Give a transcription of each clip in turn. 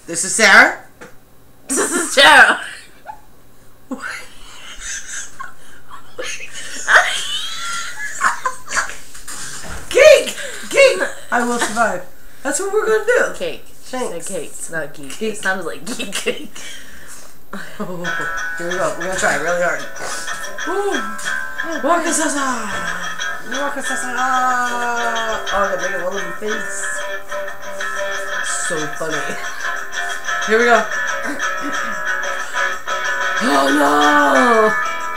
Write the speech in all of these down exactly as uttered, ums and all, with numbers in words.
This is Sarah. This is Sarah. Cake! Cake! I will survive. That's what we're gonna do. Cake. Thanks. She said cake, it's not geek. Cake. It sounded like geek cake. Oh, here we go. We're gonna try really hard. Ooh. Waka sasa! Waka sasa! Oh, they're making one little face. So funny. Here we go. Oh no!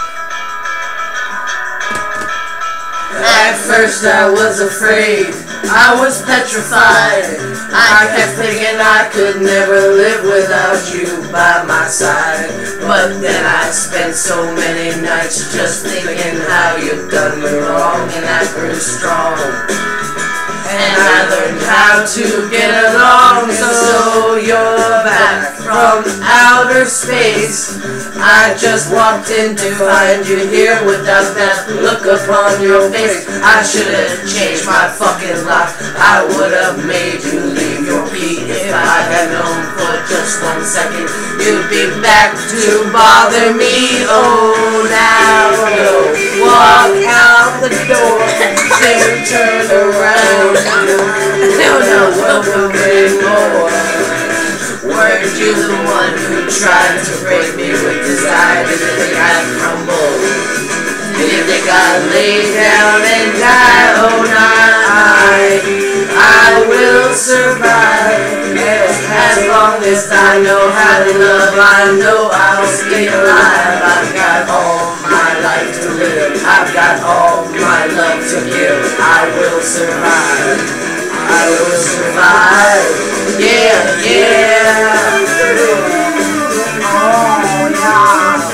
At first I was afraid, I was petrified. I kept thinking I could never live without you by my side. But then I spent so many nights just thinking how you've done me wrong, and I grew strong. And I learned how to get along, so you're back from outer space. I just walked in to find you here without that look upon your face. I should have changed my fucking life. I would have made you leave your beat if I had known for just one second you'd be back to bother me. Oh, now go walk out the door, then turn around. No, no, welcome anymore. Weren't you the one who tried to break me with desire? Did you think I'd crumble? Did you think I'd lay down and die? Oh, I, I will survive. Yes, as long as I know how to love, I know I'll stay alive. I've got all my life to live. I've got all my love to give. I will survive. I will survive. Yeah, yeah. Oh, yeah.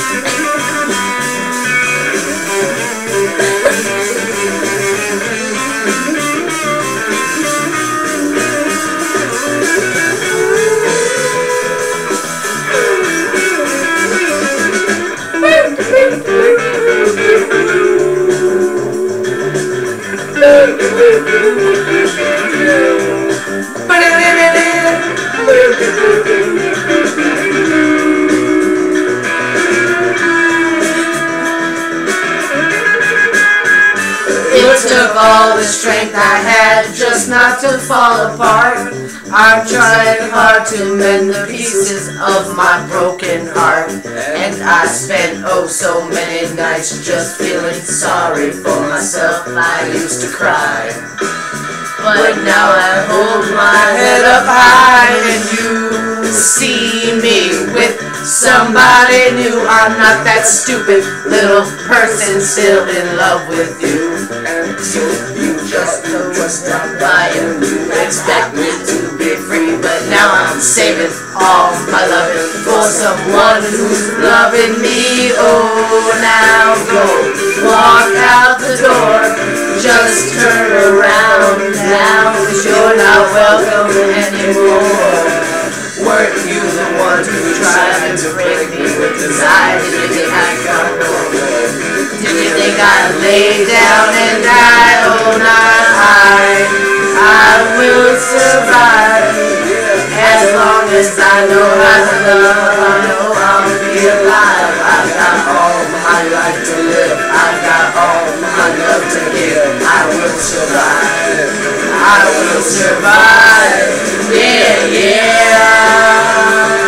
It took all the strength I had just not to fall apart. I'm trying hard to mend the pieces of my broken heart, and I spent oh so many nights just feeling sorry for myself. I used to cry, but now I hold my head up high, and you see me with somebody new. I'm not that stupid little person still in love with you. You, you just know what's done by and you expect me to be free, but now I'm saving all my loving for someone who's loving me. Oh, now go walk out the door, just turn around now, 'cause you're not welcome anymore. Weren't you the one who tried to break me with desire? Did you think I'd crumble? Did you think I'd lay down and die? Oh, I, I will survive. As long as I know how to love, I know I'll be alive. I've got all my life to live. I've got all my love to give. I will survive. I will survive. Yeah, yeah.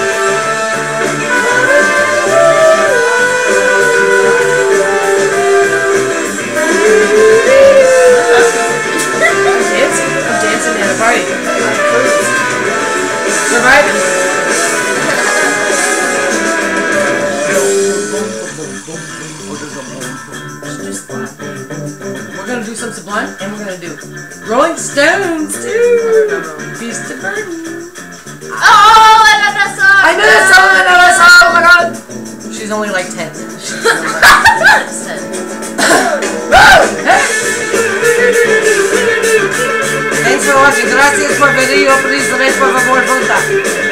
Surviving. We're gonna do some Sublime, and we're gonna do Rolling Stones too. Beast of Burden. Oh, I know that song! I know that song. I know that song. Oh my god. She's only like ten. Thanks for watching. Gracias por venir. Please, please, por favor, vota.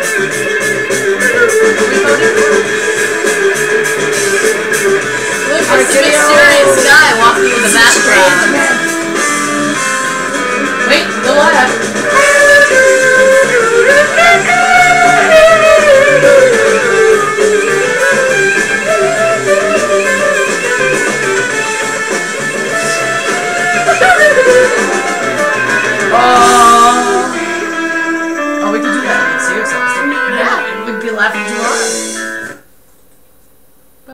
Look, it's a mysterious guy walking in the background. Wait, go on. do that. I mean, serious, honestly. Yeah, we'd be laughing too hard.